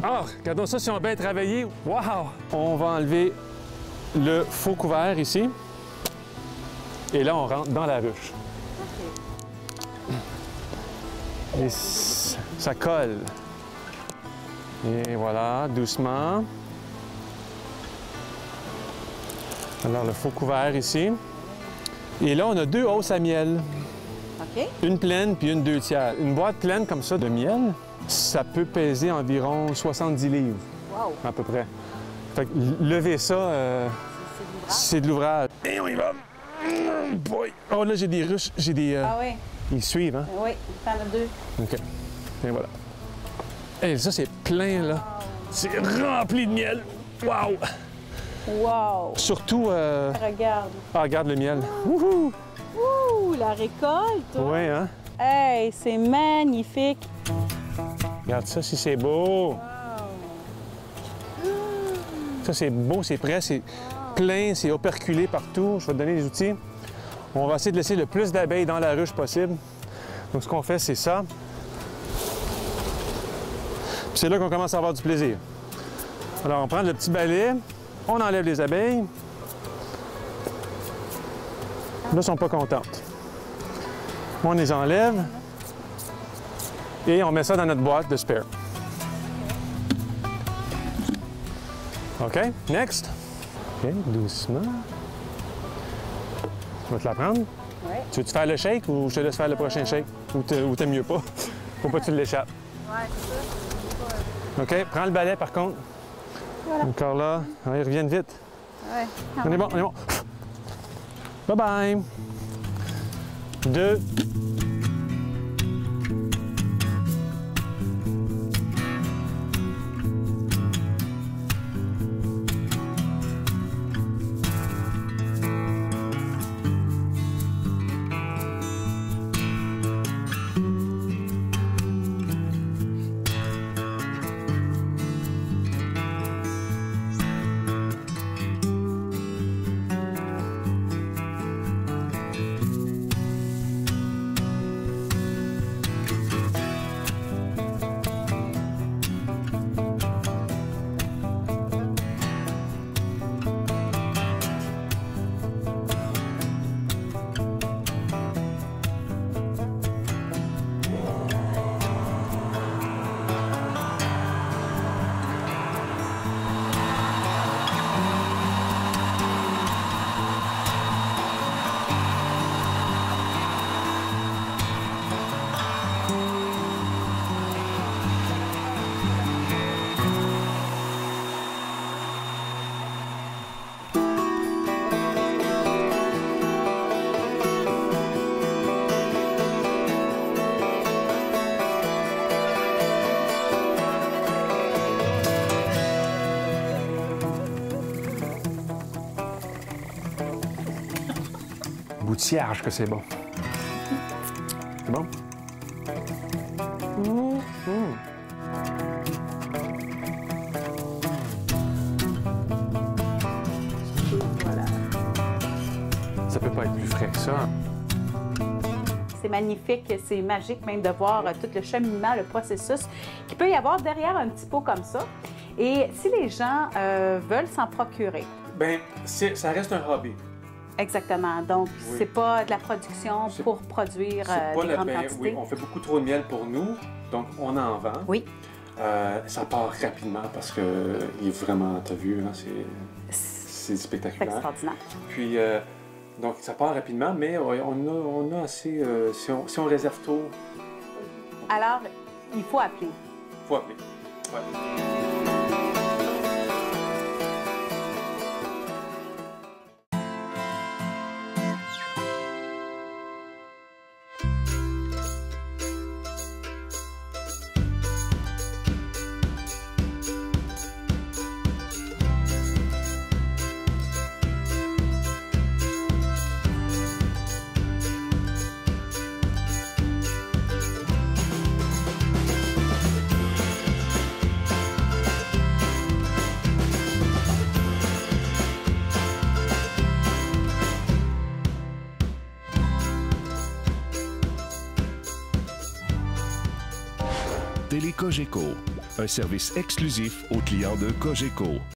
Ah, regardons ça si on a bien travaillé. Wow! On va enlever le faux couvert ici. Et là, on rentre dans la ruche. Et ça colle. Et voilà, doucement. Alors, le faux couvert ici. Et là, on a 2 hausses à miel. OK. Une pleine puis une 2/3. Une boîte pleine comme ça de miel, ça peut peser environ 70 livres. Wow. À peu près. Fait que lever ça, c'est de l'ouvrage. Et on y va. Boy. Oh, là, j'ai des ruches, j'ai des... Ah oui? Ils suivent, hein? Oui, t'en as 2. OK. Et voilà. Et ça, c'est plein, là. C'est rempli de miel. Wow! Wow! Surtout... Regarde. Ah, regarde le miel. Wouhou! Ouh, la récolte! Oui, hein? Hey, c'est magnifique! Regarde ça, si c'est beau! Ça, c'est beau, c'est prêt, c'est plein, c'est operculé partout. Je vais te donner les outils. On va essayer de laisser le plus d'abeilles dans la ruche possible. Donc, ce qu'on fait, c'est ça. Puis c'est là qu'on commence à avoir du plaisir. Alors, on prend le petit balai, on enlève les abeilles. Là, elles ne sont pas contentes. On les enlève et on met ça dans notre boîte de spare. OK, next. OK, doucement. Tu vas te la prendre? Oui. Tu veux-tu faire le shake ou je te laisse faire le prochain shake? Ou t'aimes mieux pas? Faut pas que tu l'échappes. Oui, c'est ça. OK, prends le balai par contre. Voilà. Encore là. Ah, ils reviennent vite. Oui. On est bon, on est bon. Bye-bye. 2. Boutillage que c'est bon. C'est bon? Voilà. Ça peut pas être plus frais que ça. C'est magnifique, c'est magique même de voir tout le cheminement, le processus qu'il peut y avoir derrière un petit pot comme ça. Et si les gens veulent s'en procurer. Bien, ça reste un hobby. Exactement. Donc, Oui. c'est pas de la production pour produire des grandes quantités. Oui, on fait beaucoup trop de miel pour nous, donc on en vend. Oui. Ça part rapidement parce que il est vraiment, t'as vu, hein, c'est C'est spectaculaire. extraordinaire. Puis, donc ça part rapidement, mais on a assez, si on réserve tôt, Alors, il faut appeler. il faut appeler. Ouais. Télécogeco, un service exclusif aux clients de Cogeco.